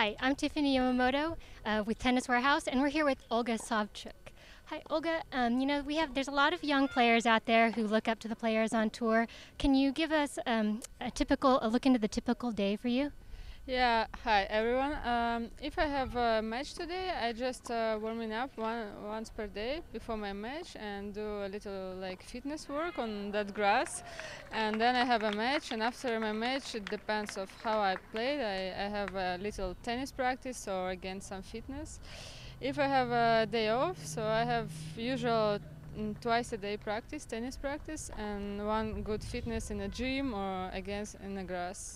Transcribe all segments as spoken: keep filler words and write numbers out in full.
Hi, I'm Tiffany Yamamoto uh, with Tennis Warehouse, and we're here with Olga Savchuk. Hi, Olga. Um, you know, we have there's a lot of young players out there who look up to the players on tour. Can you give us um, a typical a look into the typical day for you? Yeah, hi everyone. Um, if I have a match today, I just uh, warming up one once per day before my match and do a little like fitness work on that grass, and then I have a match. And after my match, it depends of how I played. I, I have a little tennis practice or again some fitness. If I have a day off, so I have usual mm, twice a day practice, tennis practice, and one good fitness in a gym or against in the grass.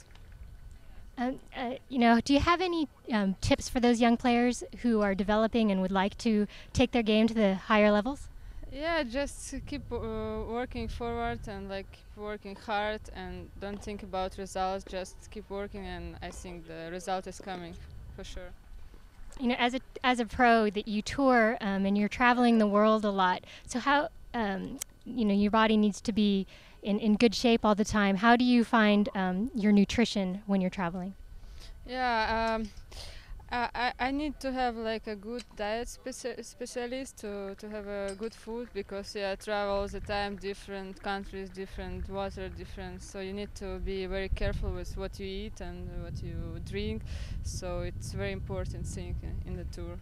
Um, uh, you know, do you have any um, tips for those young players who are developing and would like to take their game to the higher levels? Yeah, just keep uh, working forward and like keep working hard and don't think about results. Just keep working, and I think the result is coming for sure. You know, as a as a pro, that you tour um, and you're traveling the world a lot. So how um, you know your body needs to be in, in good shape all the time. How do you find um, your nutrition when you're traveling? Yeah, um, I, I I need to have like a good diet speci- specialist to, to have a good food because yeah, travel all the time, different countries, different water, different. So you need to be very careful with what you eat and what you drink. So it's very important thing in, in the tour.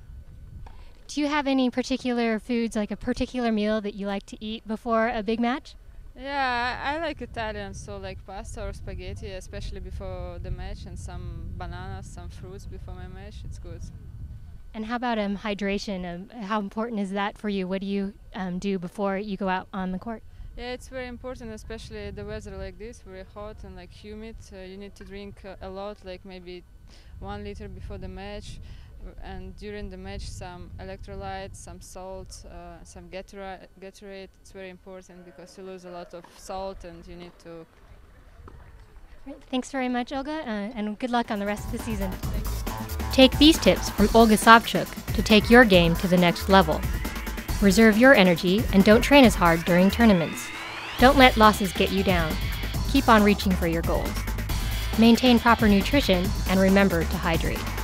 Do you have any particular foods, like a particular meal that you like to eat before a big match? Yeah, I, I like Italian, so like pasta or spaghetti, especially before the match, and some bananas, some fruits before my match. It's good. And how about um, hydration? Um, how important is that for you? What do you um, do before you go out on the court? Yeah, it's very important, especially the weather like this, very hot and like humid. Uh, you need to drink uh, a lot, like maybe one liter before the match, w- and during the match some electrolytes, some salt, uh, some Gatorade. Gatorade. It's very important because you lose a lot of salt, and you need to. Great. Thanks very much, Olga, uh, and good luck on the rest of the season. Thank you. Take these tips from Olga Savchuk to take your game to the next level. Reserve your energy and don't train as hard during tournaments. Don't let losses get you down. Keep on reaching for your goals. Maintain proper nutrition and remember to hydrate.